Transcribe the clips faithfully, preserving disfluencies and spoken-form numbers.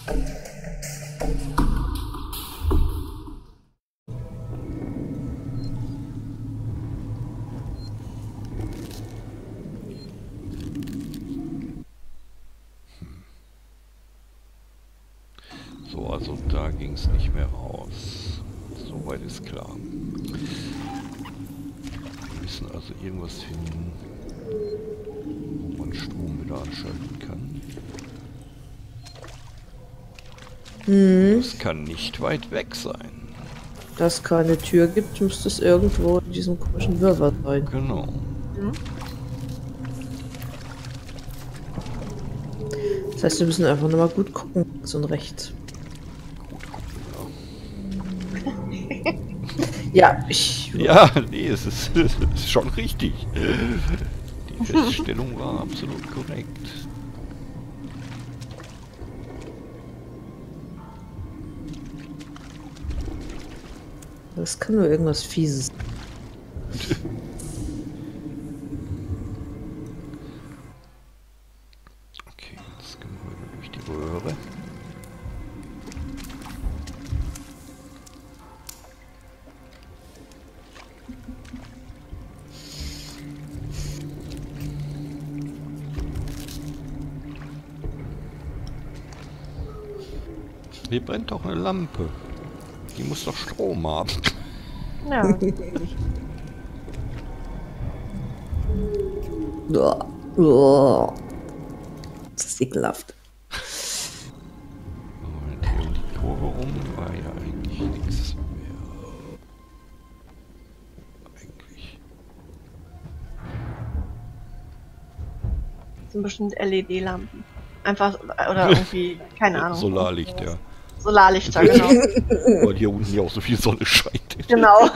So, also da ging es nicht mehr raus. Soweit ist klar. Wir müssen also irgendwas finden, wo man Strom wieder anschalten kann. Hm. Das kann nicht weit weg sein. Da es keine Tür gibt, müsste es irgendwo in diesem komischen Wirrwarr sein. Genau. Hm? Das heißt, wir müssen einfach nochmal gut gucken, links und rechts. Gut gucken, ja. Ja, ich... Ja, nee, es ist, es ist schon richtig. Die Feststellung war absolut korrekt. Das kann nur irgendwas Fieses. Okay, jetzt gehen wir wieder durch die Röhre. Hier brennt doch eine Lampe. Die muss doch Strom haben. Ja. Uah, uah. Das ist ekelhaft. Und hier um die Kurve rum war ja eigentlich nichts mehr. Eigentlich. Das sind bestimmt L E D-Lampen. Einfach, oder irgendwie, keine Ahnung. Solarlicht, ja. Solarlichter, genau. Weil hier unten ja auch so viel Sonne scheint. Genau.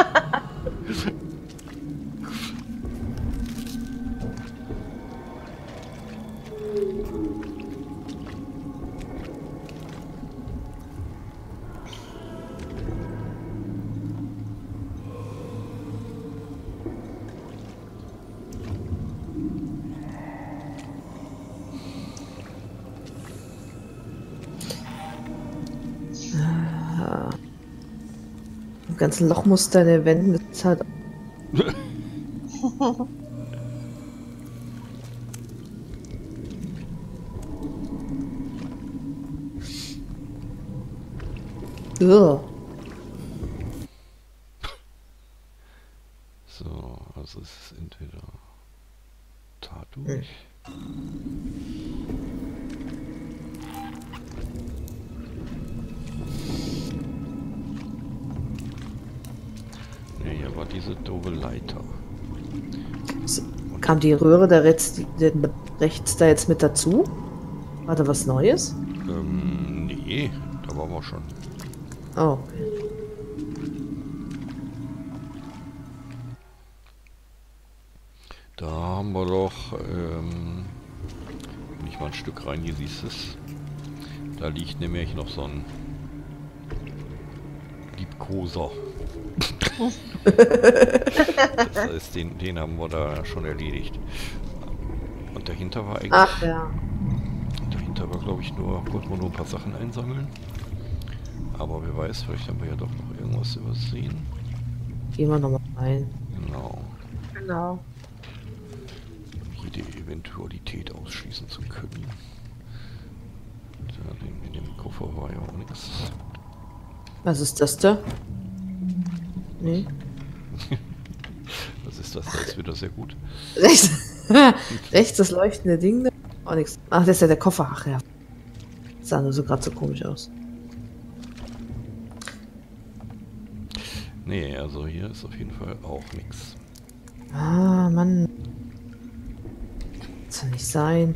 Im ganzen Lochmuster in den Wänden ist halt... Ugh. So, also es ist entweder Tat durch. Ne, hier war diese doofe Leiter. Kam die Röhre da rechts, die, rechts da jetzt mit dazu? War da was Neues? Ähm, nee, da waren wir schon. Oh, okay. Da haben wir doch, ähm, wenn ich mal ein Stück rein, hier siehst du es. Da liegt nämlich noch so ein Liebkoser. Das heißt, den, den haben wir da schon erledigt. Und dahinter war eigentlich... Ach ja. Dahinter war, glaube ich, nur, konnten wir nur ein paar Sachen einsammeln. Aber wer weiß, vielleicht haben wir ja doch noch irgendwas übersehen. Gehen wir nochmal rein. Genau. Genau. Um jede Eventualität ausschließen zu können. Da, in, in dem Koffer war ja auch nichts. Was ist das da? Nee. Was ist das? Das ist wieder sehr gut. Rechts, rechts das leuchtende Ding da? Oh, nix. Ach, das ist ja der Koffer. Ach ja. Das sah nur so gerade so komisch aus. Nee, also hier ist auf jeden Fall auch nichts. Ah, Mann. Das soll nicht sein.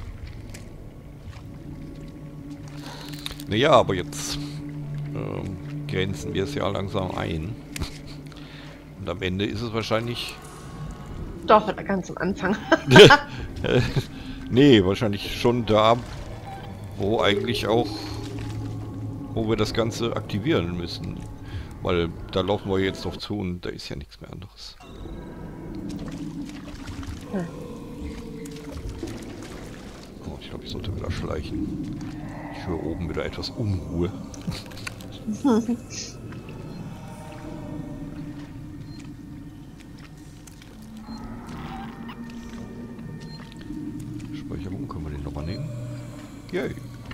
Naja, aber jetzt ähm, grenzen wir es ja langsam ein. Und am Ende ist es wahrscheinlich... Doch, ganz am Anfang. Nee, wahrscheinlich schon da, wo eigentlich auch, wo wir das Ganze aktivieren müssen. Weil da laufen wir jetzt drauf zu und da ist ja nichts mehr anderes. Hm. Oh, ich glaube, ich sollte wieder schleichen. Ich höre oben wieder etwas Unruhe. Speicherung, können wir den nochmal nehmen? Yay.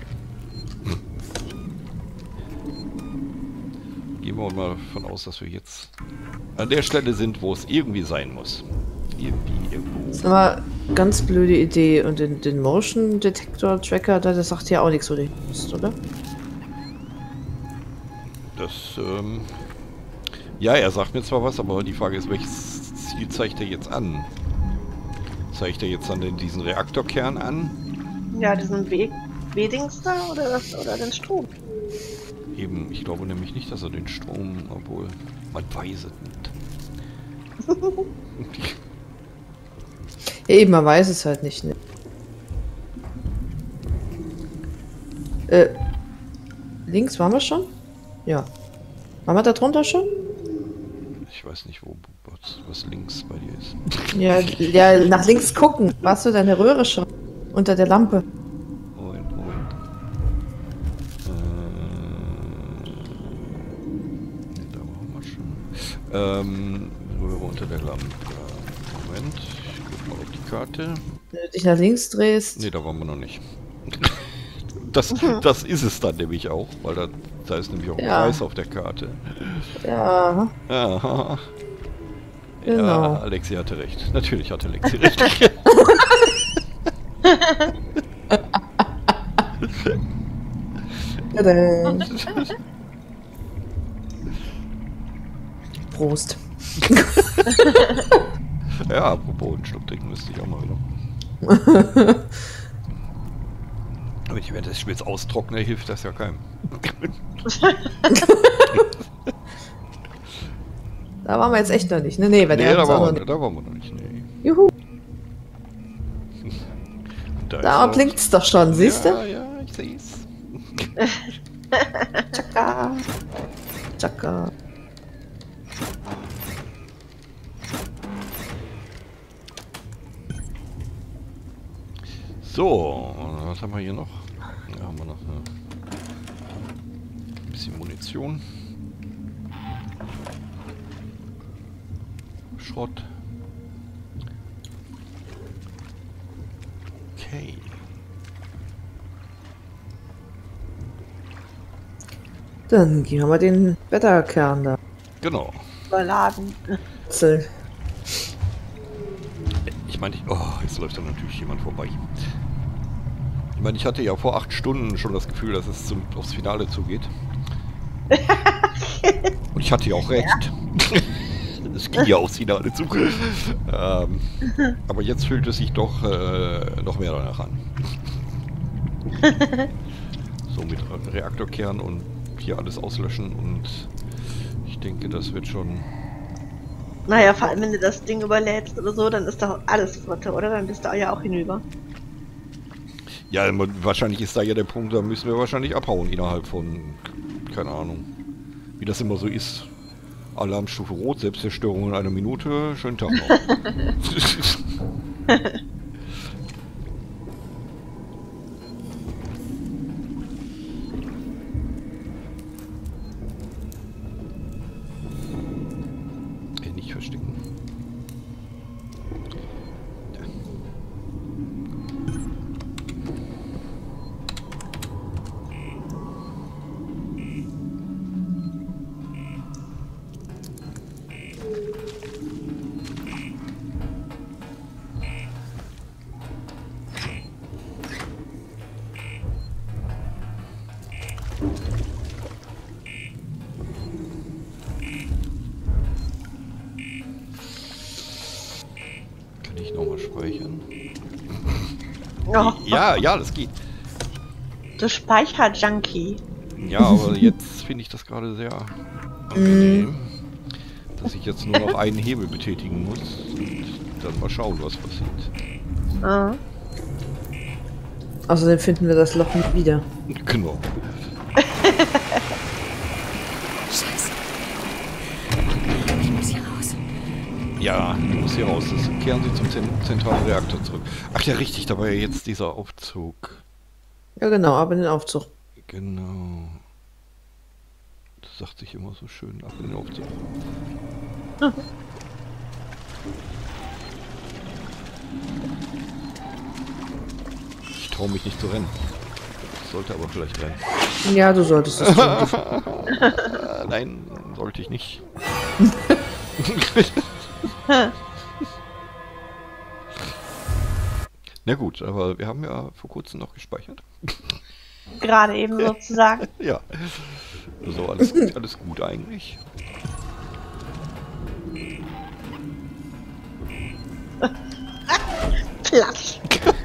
Gehen wir mal davon aus, dass wir jetzt an der Stelle sind, wo es irgendwie sein muss. Irgendwie, irgendwo. Das ist aber eine ganz blöde Idee. Und den, den Motion Detector Tracker, da, das sagt ja auch nichts, wo du hin musst, oder? Das, ähm... ja, er sagt mir zwar was, aber die Frage ist, welches Ziel zeigt er jetzt an? Zeigt er jetzt dann den, diesen Reaktorkern an? Ja, diesen Weg Wedings da oder, das, oder den Strom. Eben, ich glaube nämlich nicht, dass er den Strom, obwohl man weiß es nicht. Ja, eben, man weiß es halt nicht, ne? Äh, links waren wir schon? Ja. Waren wir da drunter schon? Ich weiß nicht, wo was, was links bei dir ist. Ja, ja, nach links gucken. Warst du deine Röhre schon? Unter der Lampe. Moment, Moment. Äh, da waren wir schon. Ähm, Röhre unter der Lampe. Moment, ich guck mal auf die Karte. Wenn du dich nach links drehst. Ne, da waren wir noch nicht. Das, das ist es dann nämlich auch, weil da, da ist nämlich auch ein Ja. Kreis auf der Karte. Ja, Aha. Genau. Ja, Alexi hatte recht. Natürlich hatte Alexi recht. tada. Prost. Ja, apropos, einen Schluck trinken müsste ich auch mal wieder. Aber ich werde das Spiel jetzt austrocknen, hilft das ja keinem. Da waren wir jetzt echt noch nicht. Ne, nee, wenn Nee, er da uns auch noch waren, wir, nicht. da waren wir noch nicht. Nee. Juhu. Da, Da ist er. blinkt's doch schon, siehst du? Ja, ja, ich seh's. Tschakka. Tschakka. So, was haben wir hier noch? Ja, haben wir noch eine, ein bisschen Munition. Schrott. Okay. Dann gehen wir mal den Wetterkern da. Genau. Überladen. Zähl. Ich meine, ich, oh, jetzt läuft da natürlich jemand vorbei. Ich meine, ich hatte ja vor acht Stunden schon das Gefühl, dass es zum, aufs Finale zugeht. Und ich hatte ja auch recht. Es ging ja aufs Finale zu. ähm, aber jetzt fühlt es sich doch äh, noch mehr danach an. So mit Reaktorkern und hier alles auslöschen und ich denke, das wird schon... Naja, vor allem wenn du das Ding überlädst oder so, dann ist doch alles Frotte, oder? Dann bist du ja auch hinüber. Ja, wahrscheinlich ist da ja der Punkt, da müssen wir wahrscheinlich abhauen innerhalb von, keine Ahnung, wie das immer so ist. Alarmstufe Rot, Selbstzerstörung in einer Minute, schönen Tag noch. Äh, nicht verstecken. Ja. Kann ich nochmal speichern? Oh, Ja, ja, das geht. du Speicher-Junkie. Ja, aber jetzt finde ich das gerade sehr angenehm, dass ich jetzt nur noch einen Hebel betätigen muss und dann mal schauen, was passiert. Ah. Außerdem finden wir das Loch nicht wieder. Genau. Scheiße. Ich muss hier raus. Ja, du musst hier raus. Das kehren Sie zum Zent zentralen Reaktor zurück. Ach ja, richtig, da war ja jetzt dieser Aufzug. Ja, genau, aber den Aufzug Genau. Das sagt sich immer so schön ab in den Aufzug. Ich traue mich nicht zu rennen. Ich sollte aber vielleicht rennen. Ja, du solltest das tun. Äh, Nein, sollte ich nicht. Na gut, aber wir haben ja vor kurzem noch gespeichert. Gerade eben sozusagen. Ja. So, alles gut, alles gut eigentlich. Platsch.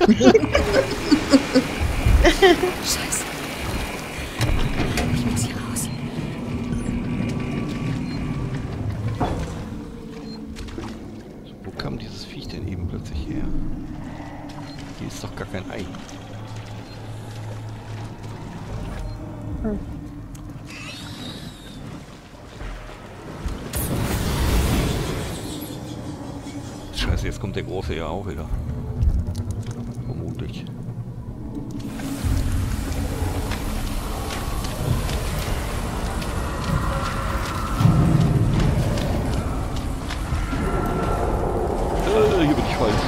Scheiße. Ich muss hier raus. So, wo kam dieses Viech denn eben plötzlich her? Hier ist doch gar kein Ei. Hm. Scheiße, jetzt kommt der Große ja auch wieder. Vermutlich. Äh, hier bin ich falsch.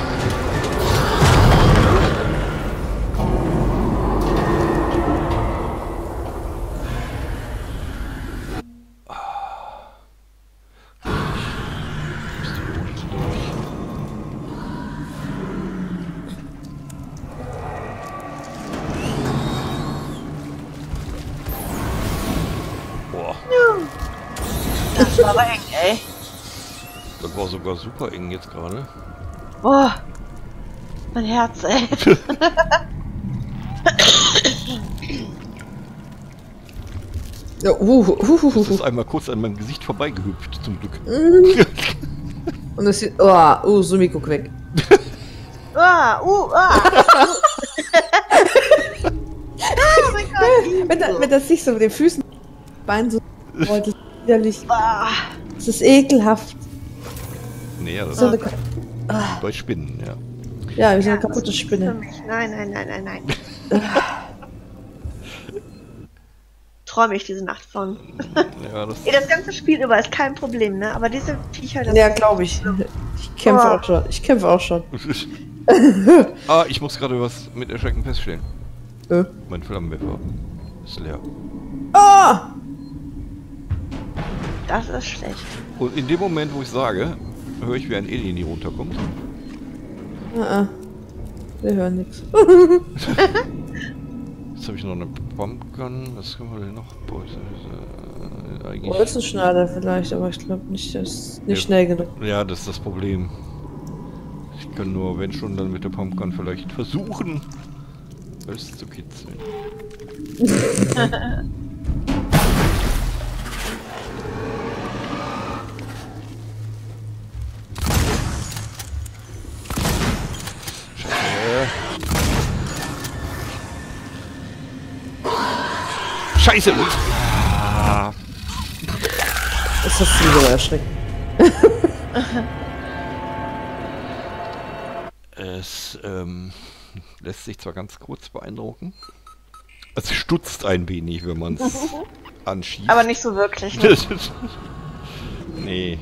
Boah, Das war aber eng, ey. das war sogar super eng jetzt gerade. Boah. Mein Herz, ey. Ja, uh, uh, uh, Das uh, ist uh. einmal kurz an meinem Gesicht vorbeigehüpft, zum Glück. Und das sieht. Oh, uh, Sumiko guck weg. Ah, uh, ah. Oh mein Gott. Wenn, da, wenn das sich so mit den Füßen, Beinen so rollt, das ist widerlich. Ah. Das ist ekelhaft. Nee, ja, das So ist eine, ah, bei Spinnen, ja. ja, wie so Ja, eine kaputte das ist für Spinne. mich. Nein, nein, nein, nein, nein. Träume ich diese Nacht von. Ja, das Ey, das ganze Spiel über ist kein Problem, ne? Aber diese Viecher, das Ja, glaube ich. Ich kämpfe Oh. auch schon. Ich kämpfe auch schon. Ah, ich muss gerade was mit Erschrecken feststellen. Äh. Mein Flammenwerfer ist leer. Ah! das ist schlecht. Und in dem Moment, wo ich sage, höre ich, wie ein Alien hier runterkommt. Ah, ah. Wir hören nichts. Jetzt habe ich noch eine Pumpgun. Was können wir denn noch? Boah, das ist, äh, eigentlich... Bolzenschneider vielleicht, aber ich glaube nicht, das ist nicht Ja. schnell genug. Ja, das ist das Problem. Ich kann nur, wenn schon, dann mit der Pumpgun vielleicht versuchen, es zu kitzeln. Scheiße! Ah, Ist das wieder erschreckend. es ähm, lässt sich zwar ganz kurz beeindrucken. Es stutzt ein wenig, wenn man es anschießt. Aber nicht so wirklich. Ne? Nee.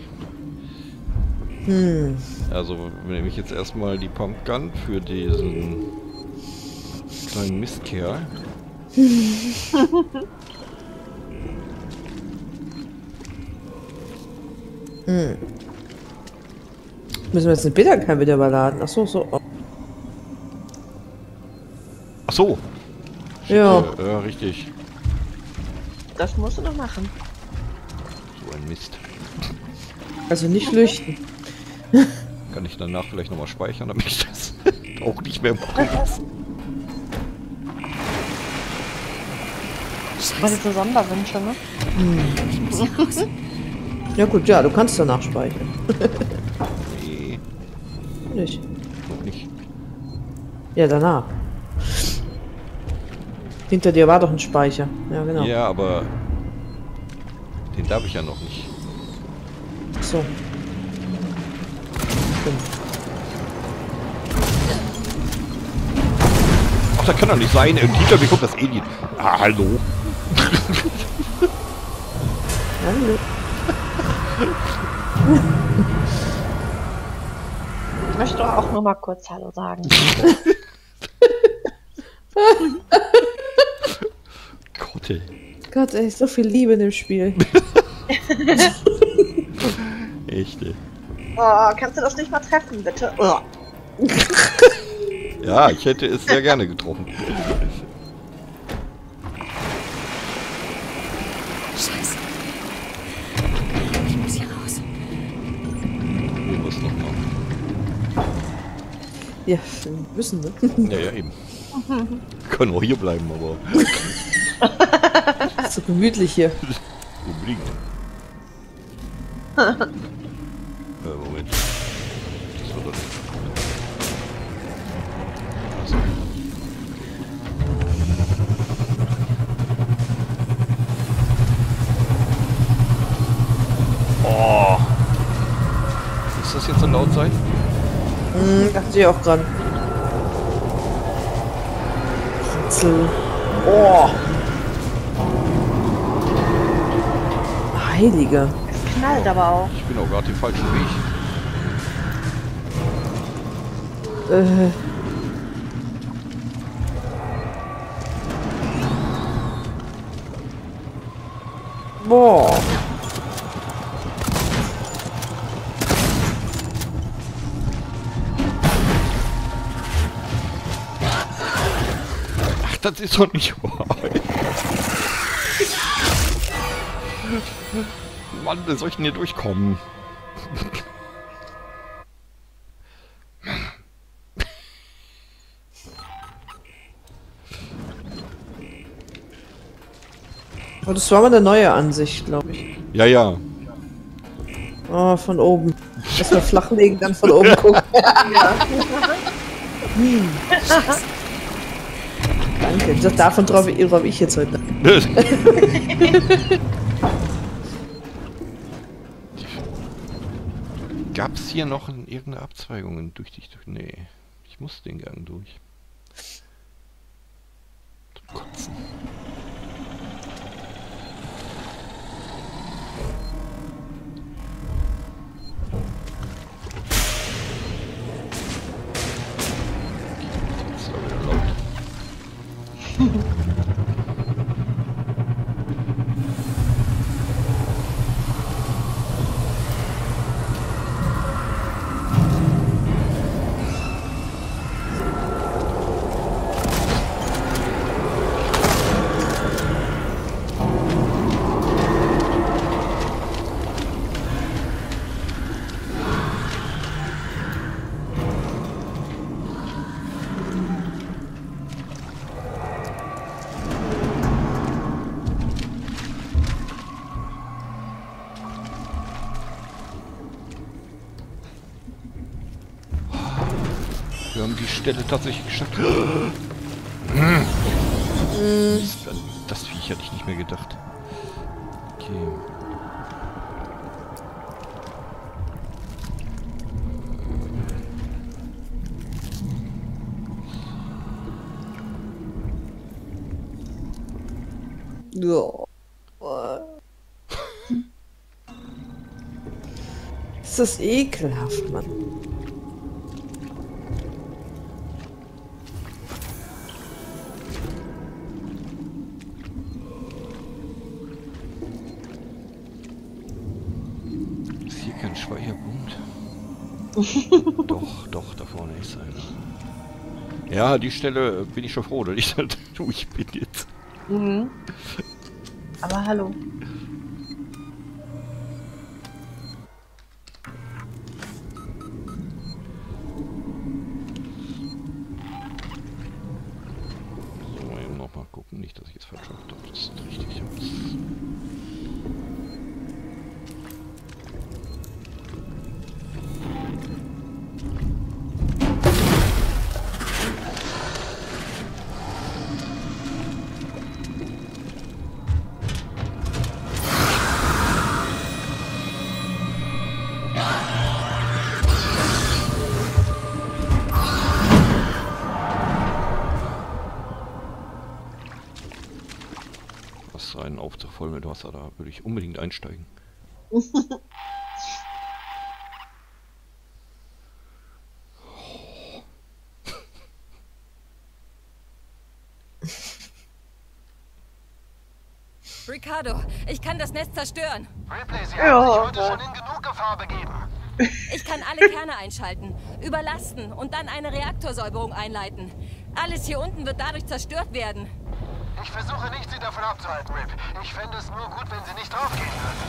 Hm. Also nehme ich jetzt erstmal die Pumpgun für diesen kleinen Mistkerl. Hm. Müssen wir jetzt den Bitterkeim wieder überladen? Achso, so. Oh. Ach so. Ja. Ja, ja, richtig. Das musst du noch machen. So ein Mist. Also nicht flüchten. Kann ich danach vielleicht nochmal speichern, damit ich das auch nicht mehr machen muss. Was ist so Sonderwünsche, ne? Ich muss hier raus. Ja gut, ja, du kannst danach speichern. Nee, Nicht. noch nicht. Ja, danach. Hinter dir war doch ein Speicher. Ja, genau. Ja, aber den darf ich ja noch nicht. So. Stimmt. Ach, das kann doch nicht sein. Und hinter mir kommt das Alien. Ah, hallo. Hallo. Ich möchte doch auch nur mal kurz Hallo sagen. Gott, ey. Gott, ey, so viel Liebe in dem Spiel. Echt, ey. Oh, kannst du das nicht mal treffen, bitte? Oh. Ja, ich hätte es sehr gerne getroffen. Scheiße. Ich muss hier raus. Wir müssen noch mal. Ja, wir müssen, ne? Ja, ja, eben. Wir können auch hier bleiben, aber So gemütlich hier. unbedingt. äh, Moment. Das wird doch nicht. Also. Oh. Muss das jetzt so laut sein? Hm, dachte ich auch gerade. Kratzel. Oh. Heilige. Es knallt aber auch. Ich bin auch gerade den falschen Weg. Äh. Boah. Ach, das ist doch nicht wahr. Mann, wie soll ich denn hier durchkommen? Oh, das war mal eine neue Ansicht, glaube ich. Ja, ja. Oh, von oben. Erstmal flachlegen, dann von oben gucken. Hm. Danke. Das, davon drauf, drauf ich jetzt heute. Gab es hier noch in irgendeine Abzweigung durch dich? Durch? Nee, ich muss den Gang durch. Zum Kotzen. Jetzt ist aber wieder laut. Wir haben die Stelle tatsächlich geschafft. Das, das Viech hatte ich nicht mehr gedacht. Okay. Ja. Ist das ekelhaft, Mann. Ist hier kein Speicherpunkt? Doch, doch, da vorne ist einer. Ja, die Stelle bin ich schon froh, dass ich da durch bin jetzt. Mhm. Aber hallo. So, eben noch mal gucken, nicht, dass ich jetzt falsch habe. Doch, das ist richtig aus. hast einen Aufzug voll mit Wasser, da würde ich unbedingt einsteigen. Ricardo, ich kann das Netz zerstören. Ripley, Sie Ja, haben sich heute aber- schon in genug Gefahr begeben. Ich kann alle Kerne einschalten, überlasten und dann eine Reaktorsäuberung einleiten. Alles hier unten wird dadurch zerstört werden. Ich versuche nicht, Sie davon abzuhalten, Rip. Ich fände es nur gut, wenn Sie nicht draufgehen würden.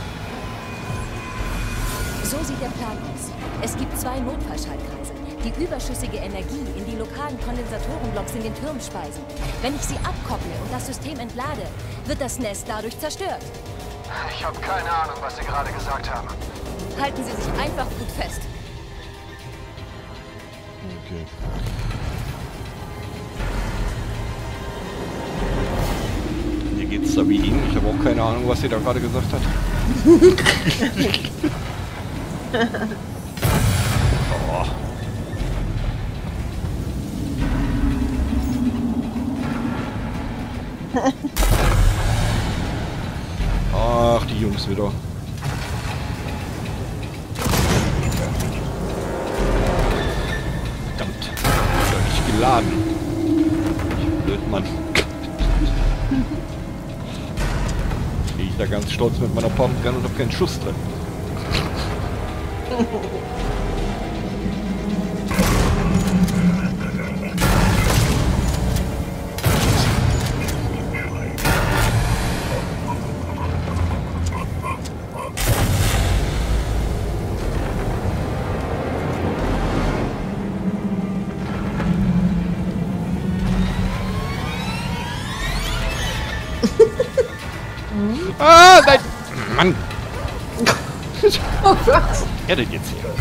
So sieht der Plan aus. Es gibt zwei Notfallschaltkreise, die überschüssige Energie in die lokalen Kondensatorenblocks in den Türmen speisen. Wenn ich sie abkopple und das System entlade, wird das Nest dadurch zerstört. Ich habe keine Ahnung, was Sie gerade gesagt haben. Halten Sie sich einfach gut fest. Okay. Hier geht's da wie Ihnen. Ich habe auch keine Ahnung, was sie da gerade gesagt hat. Oh. Ach, die Jungs wieder. Verdammt. Ich hab nicht geladen. Ich blöd, Mann. Stehe ich da ganz stolz mit meiner Pumpgun und hab keinen Schuss drin. Ah, nein! Mann! Oh Gott. Er denn jetzt hier?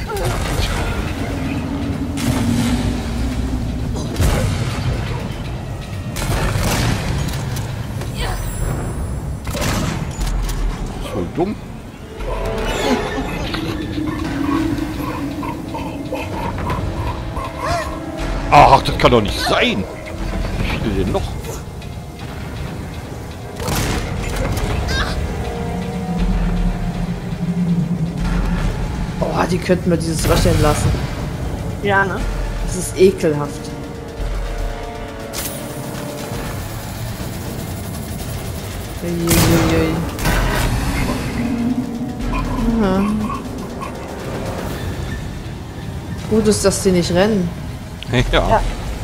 So dumm. Ach, das kann doch nicht sein! Wie viele denn noch? Oh, die könnten wir dieses Waschen lassen. Ja, ne? Das ist ekelhaft. Uiuiui. Aha. Gut ist, dass die nicht rennen. Ja. Ja.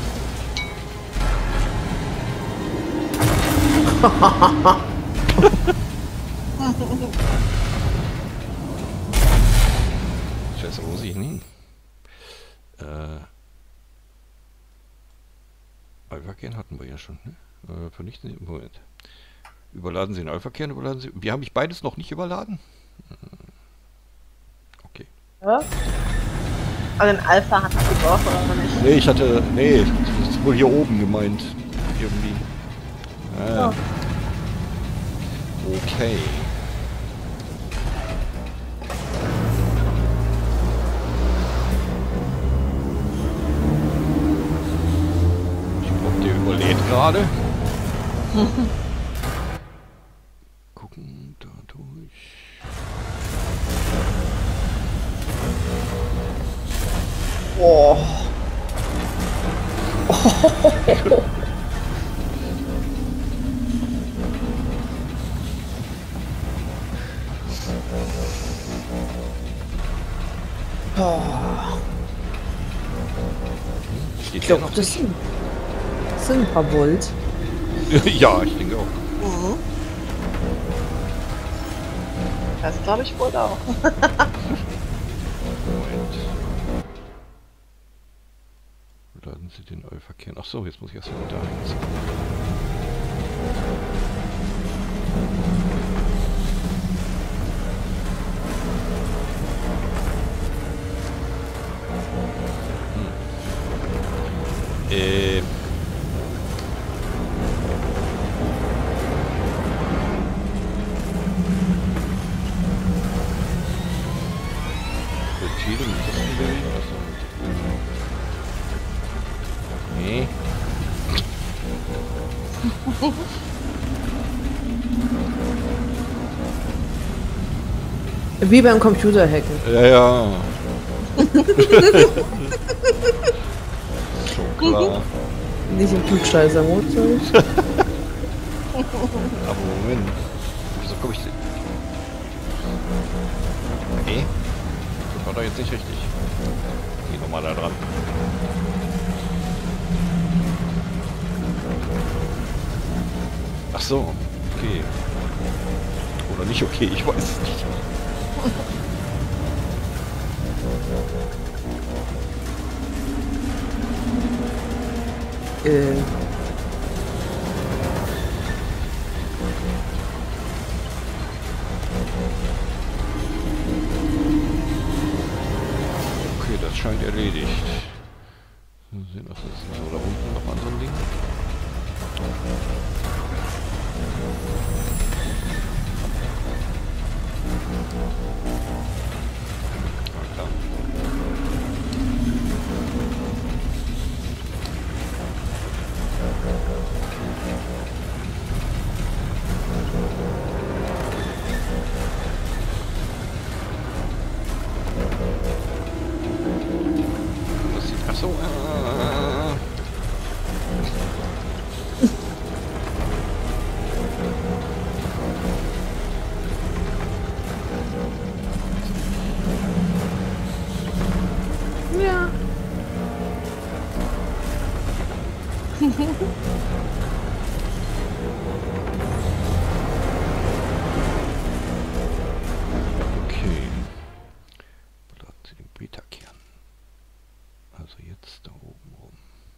Scheiße, wo muss ich denn hin? Äh. Alpha-Kern hatten wir ja schon, ne? Äh, vernichten Sie. Moment. Überladen Sie den Alpha-Kern, überladen Sie. Wir haben ich beides noch nicht überladen? Okay. Ja. Also den Alpha hat es gebraucht, oder nicht? Nee, ich hatte. Nee, das ist wohl hier oben gemeint. Irgendwie. Ah. Okay. Ich glaube, der überlebt gerade. Gucken, da durch. Oh. Oh. Steht Ich der glaube, noch? das sind, das sind ein paar Volt. Ja, ich denke auch. Mhm. Das glaube ich wohl auch. Moment. Laden Sie den Alpha-Kern. Ach so, jetzt muss ich erst mal da hin. Hm. Äh. Viele müssen wir reden. Achso. Nee. Wie beim Computerhacken. Ja, ja. Schon klar. Nicht im Klugscheißer-Modus. Aber Moment. Wieso komme ich denn? Nee. Das war doch jetzt nicht richtig. Geh nochmal da dran. Ach so. Okay. Oder nicht okay, ich weiß es nicht. Äh. Okay, das scheint erledigt. Mal sehen, was ist so da unten noch an so ein Ding. Ah, klar. Das sieht... Ach so, äh, Ja. okay. Laden Sie den Beta-Kern. Also jetzt da oben rum.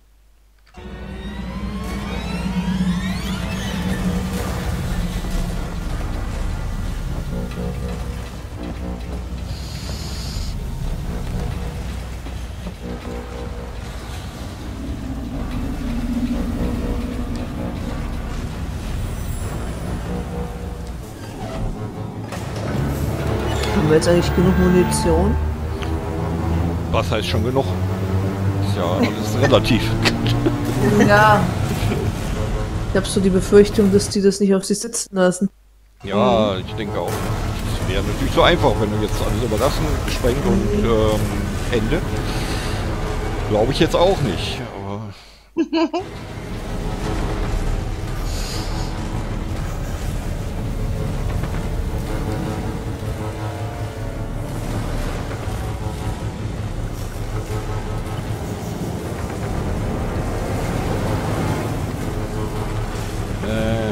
Haben wir jetzt eigentlich genug Munition? Was heißt schon genug? Ist ja alles relativ. Ja. Ich habe so die Befürchtung, dass die das nicht auf sich sitzen lassen. Ja, ich denke auch. Es wäre natürlich so einfach, wenn du jetzt alles überlassen, gesprengt und ähm, Ende. Glaube ich jetzt auch nicht. Aber äh,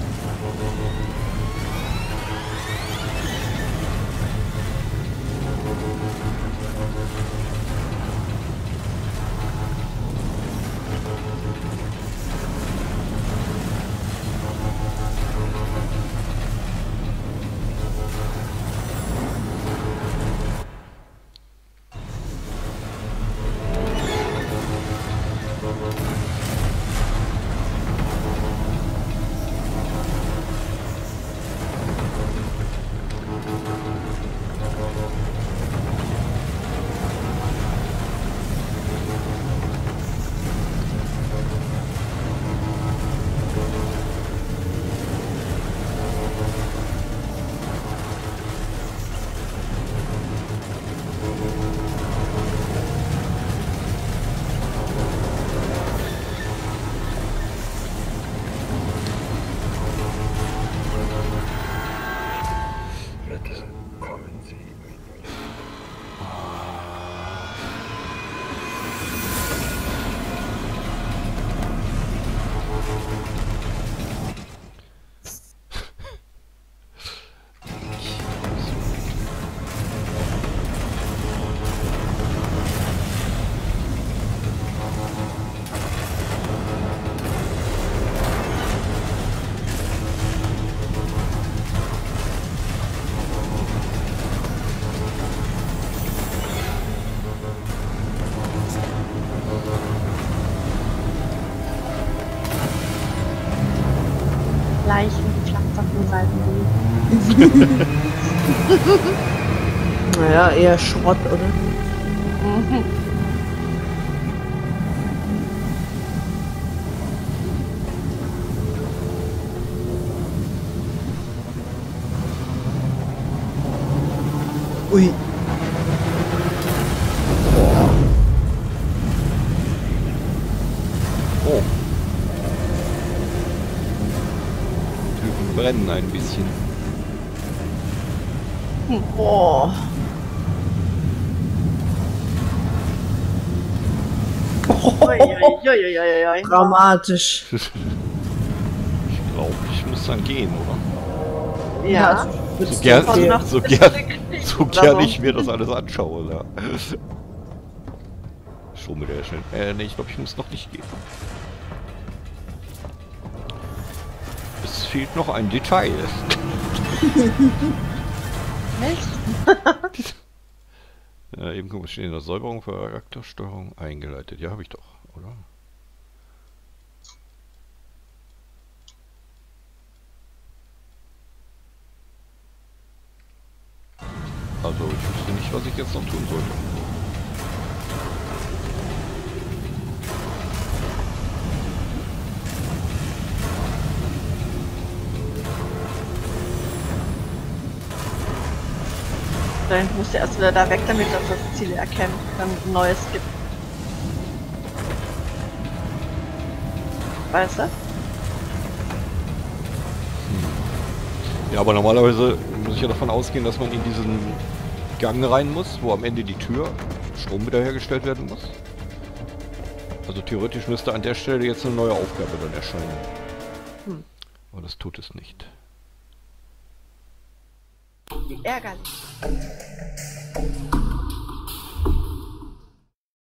Leichen, Pflaster von Seiten. Naja, eher Schrott, oder? Mhm. Ui. Oh. Typen brennen ein bisschen. Boah. Uiuiuiuiui. Dramatisch. Ich glaube, ich muss dann gehen, oder? Ja. Würdest So du gern, gehen? noch so, bis gern, zurück. so Oder gern so. ich mir das alles anschaue. Ja. Schon mit der schnell. Äh, nee, ich glaube, ich muss noch nicht gehen. Es fehlt noch ein Detail. Echt? Ja, eben guck mal, steht in der Säuberung für Reaktorsteuerung eingeleitet. Ja, habe ich doch, oder? Also, ich wüsste nicht, was ich jetzt noch tun sollte. Dann musst du erst wieder da weg, damit das das Ziel erkennt, dann ein neues gibt. Weißt du? Ja, aber normalerweise muss ich ja davon ausgehen, dass man in diesen Gang rein muss, wo am Ende die Tür Strom wiederhergestellt werden muss. Also theoretisch müsste an der Stelle jetzt eine neue Aufgabe dann erscheinen. Hm. Aber das tut es nicht. Wie ärgerlich.